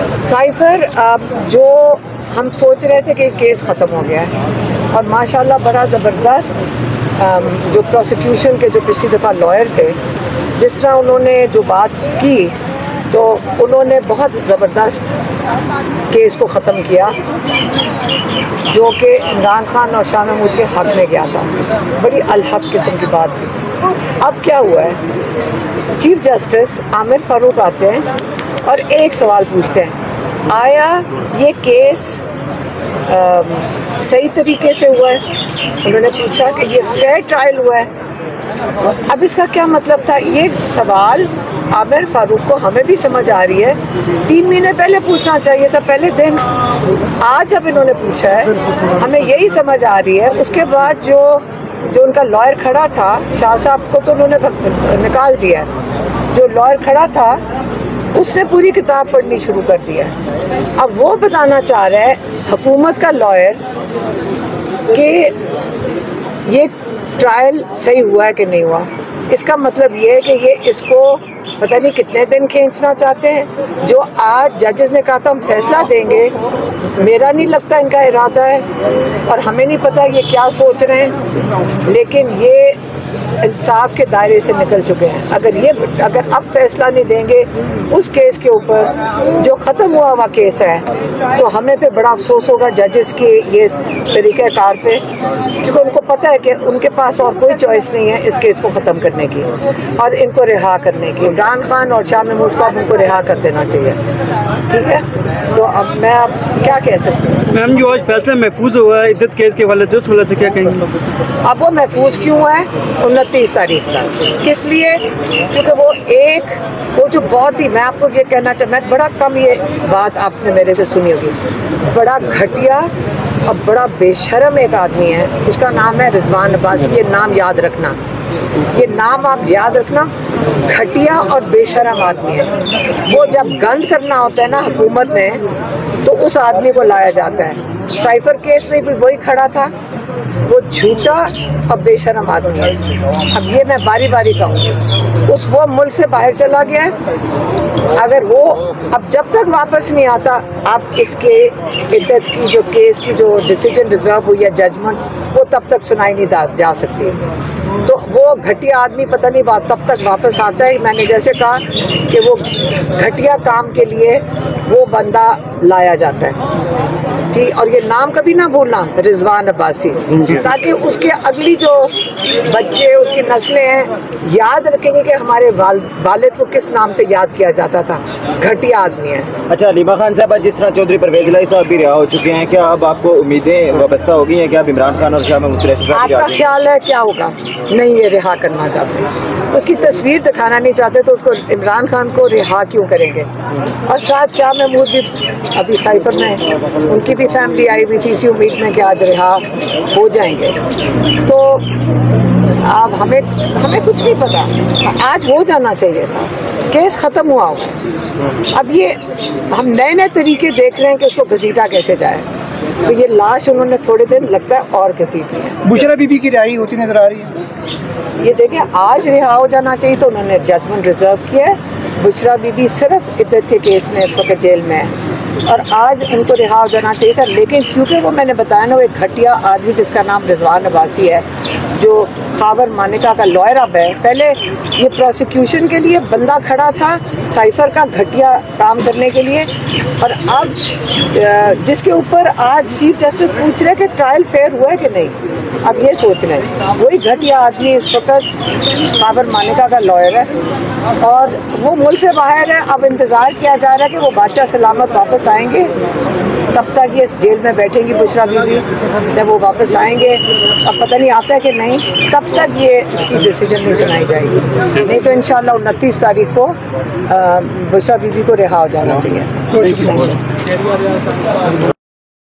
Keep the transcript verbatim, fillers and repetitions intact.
Cipher, जो हम सोच रहे थे कि केस ख़त्म हो गया है और माशाल्लाह बड़ा ज़बरदस्त जो प्रोसिक्यूशन के जो पिछली दफ़ा लॉयर थे, जिस तरह उन्होंने जो बात की तो उन्होंने बहुत ज़बरदस्त केस को ख़त्म किया जो कि इमरान खान और शाह महमूद के हक़ में गया था। बड़ी अलहक किस्म की बात थी। अब क्या हुआ है, चीफ जस्टिस आमिर फ़ारूक आते हैं और एक सवाल पूछते हैं, आया ये केस आ, सही तरीके से हुआ है? उन्होंने पूछा कि ये फेयर ट्रायल हुआ है। अब इसका क्या मतलब था? ये सवाल आमिर फ़ारूक को हमें भी समझ आ रही है, तीन महीने पहले पूछना चाहिए था, पहले दिन। आज जब इन्होंने पूछा है हमें यही समझ आ रही है। उसके बाद जो जो उनका लॉयर खड़ा था, शाह साहब को तो उन्होंने निकाल दिया। जो लॉयर खड़ा था उसने पूरी किताब पढ़नी शुरू कर दिया। अब वो बताना चाह रहा है हुकूमत का लॉयर कि ये ट्रायल सही हुआ है कि नहीं हुआ। इसका मतलब ये है कि ये इसको पता नहीं कितने दिन खींचना चाहते हैं। जो आज जजेस ने कहा था हम फैसला देंगे, मेरा नहीं लगता इनका इरादा है और हमें नहीं पता ये क्या सोच रहे हैं, लेकिन ये इंसाफ के दायरे से निकल चुके हैं। अगर ये अगर अब फैसला नहीं देंगे उस केस के ऊपर जो ख़त्म हुआ हुआ केस है, तो हमें पे बड़ा अफसोस होगा जजेस के ये तरीक़ाकार पे, क्योंकि उनको पता है कि उनके पास और कोई चॉइस नहीं है इस केस को ख़त्म करने की और इनको रिहा करने की। इमरान खान और शाह महमूद को अब उनको रिहा कर देना चाहिए। ठीक है, तो अब मैं अब क्या कह सकती हूँ? मैम, जो आज फैसला महफूज हुआ है इद्दत केस के हवाले से, उस हवाले से क्या कहेंगे? अब वो महफूज क्यों है उनतीस तारीख तक? किस लिए? क्योंकि वो एक वो जो बहुत ही, मैं आपको ये कहना चाह मैं बड़ा कम ये बात आपने मेरे से सुनी होगी, बड़ा घटिया और बड़ा बेशर्म एक आदमी है, उसका नाम है रिजवान अब्बासी। ये नाम याद रखना, ये नाम आप याद रखना। घटिया और बेशर्म आदमी है वो। जब गंद करना होता है ना हुकूमत ने, तो उस आदमी को लाया जाता है। साइफर केस में भी वही खड़ा था। वो झूठा और बेशर्म आदमी है। अब ये मैं बारी बारी कहूँ, उस वो मुल्क से बाहर चला गया है। अगर वो अब जब तक वापस नहीं आता, आप इसके इद्दत की जो केस की जो डिसीजन रिजर्व हुई है, जजमेंट, वो तब तक सुनाई नहीं जा सकती। तो वो घटिया आदमी पता नहीं बात तब तक वापस आता है। मैंने जैसे कहा कि वो घटिया काम के लिए वो बंदा लाया जाता है। ठीक, और ये नाम कभी ना भूलना, रिजवान अब्बासी, ताकि उसके अगली जो बच्चे उसकी नस्लें हैं याद रखेंगे कि हमारे वाल, वालिद को किस नाम से याद किया जाता था। घटिया आदमी है। अच्छा, लीमा खान साहब, जिस तरह चौधरी परवेज इलाही साहब भी रिहा हो चुके हैं, क्या अब आपको उम्मीदें वाबस्ता हो गई हैं? क्या अब इमरान खान और शाह महमूद कुरैशी साहब? आपका ख्याल है क्या होगा? नहीं, ये रिहा करना चाहते, उसकी तस्वीर दिखाना नहीं चाहते, तो उसको इमरान खान को रिहा क्यों करेंगे? और साथ शाह महमूद भी अभी साइफर में, उनकी भी फैमिली आई हुई थी इसी उम्मीद में कि आज रिहा हो जाएंगे। तो अब हमें हमें कुछ नहीं पता, आज हो जाना चाहिए था, केस ख़त्म हुआ हो। अब ये हम नए नए तरीके देख रहे हैं कि उसको घसीटा कैसे जाए। तो ये लाश उन्होंने थोड़े दिन लगता है और घसीटी है। बुशरा बीबी की रिहाई होती नजर आ रही है। ये देखें, आज रिहा हो जाना चाहिए, तो उन्होंने जजमेंट रिजर्व किया है। बुशरा बीबी सिर्फ इद्दत के केस में इस वक्त जेल में है और आज उनको रिहा हो जाना चाहिए था, लेकिन क्योंकि वो मैंने बताया ना, वो एक घटिया आदमी जिसका नाम रिजवान अब्बासी है, जो खाबर मानिका का लॉयर अब है। पहले ये प्रोसिक्यूशन के लिए बंदा खड़ा था साइफर का घटिया काम करने के लिए, और अब जिसके ऊपर आज चीफ जस्टिस पूछ रहे कि ट्रायल फेयर हुआ है कि नहीं, अब ये सोच रहे हैं। वही घटिया आदमी इस वक्त खाबर मानिका का लॉयर है और वो मुल्क से बाहर है। अब इंतज़ार किया जा रहा है कि वो बादशाह सलामत वापस आएंगे, तब तक ये जेल में बैठेंगी बुशरा बीबी। जब वो वापस आएंगे, अब पता नहीं आता है कि नहीं, तब तक ये इसकी डिसीजन नहीं सुनाई जाएगी। नहीं तो इंशाल्लाह उनतीस तारीख को बुशरा बीबी को रिहा हो जाना चाहिए।